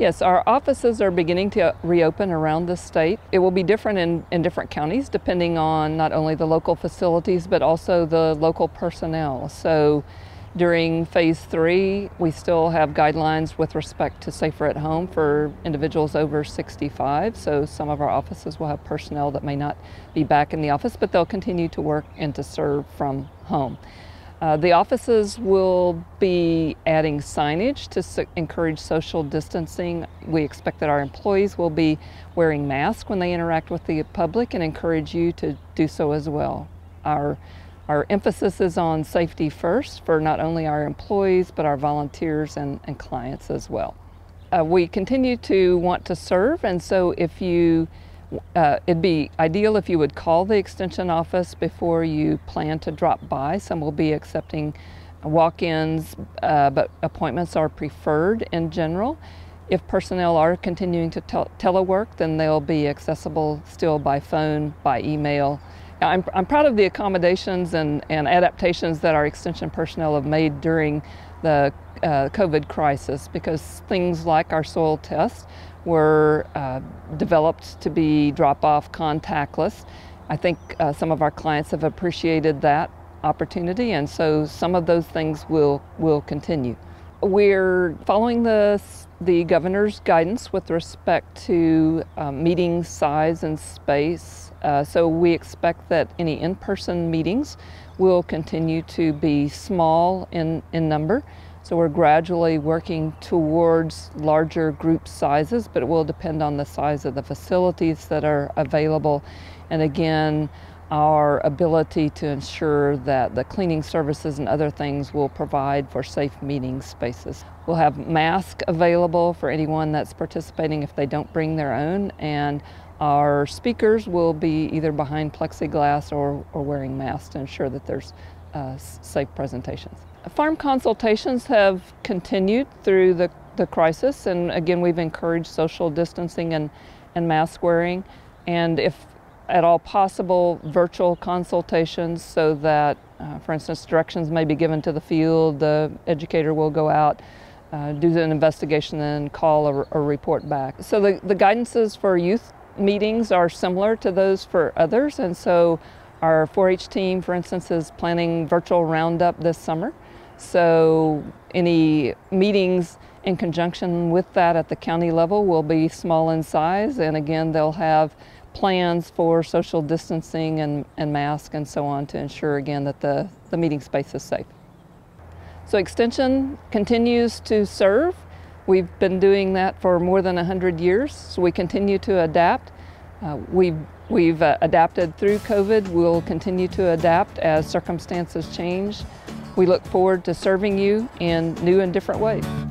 Yes, our offices are beginning to reopen around the state. It will be different in different counties depending on not only the local facilities but also the local personnel. So during phase 3, we still have guidelines with respect to safer at home for individuals over 65. So some of our offices will have personnel that may not be back in the office, but they'll continue to work and to serve from home. The offices will be adding signage to encourage social distancing. We expect that our employees will be wearing masks when they interact with the public and encourage you to do so as well. Our emphasis is on safety first for not only our employees but our volunteers and clients as well. We continue to want to serve, and so it'd be ideal if you would call the Extension office before you plan to drop by. Some will be accepting walk-ins, but appointments are preferred in general. If personnel are continuing to telework, then they'll be accessible still by phone, by email. Now, I'm proud of the accommodations and adaptations that our Extension personnel have made during the COVID crisis, because things like our soil test were developed to be drop-off contactless. I think some of our clients have appreciated that opportunity, and so some of those things will continue. We're following the governor's guidance with respect to meeting size and space. So we expect that any in-person meetings will continue to be small in number. So we're gradually working towards larger group sizes, but it will depend on the size of the facilities that are available. And again, our ability to ensure that the cleaning services and other things will provide for safe meeting spaces. We'll have masks available for anyone that's participating if they don't bring their own, and our speakers will be either behind plexiglass or wearing masks to ensure that there's safe presentations. Farm consultations have continued through the crisis, and again we've encouraged social distancing and mask wearing, and if at all possible, virtual consultations, so that for instance directions may be given to the field, the educator will go out, do an investigation, and call or report back. So the guidances for youth meetings are similar to those for others, and so our 4-H team, for instance, is planning virtual roundup this summer. So any meetings in conjunction with that at the county level will be small in size, and again they'll have plans for social distancing and masks and so on to ensure again that the meeting space is safe. So Extension continues to serve. We've been doing that for more than 100 years, so we continue to adapt. We've adapted through COVID. We'll continue to adapt as circumstances change. We look forward to serving you in new and different ways.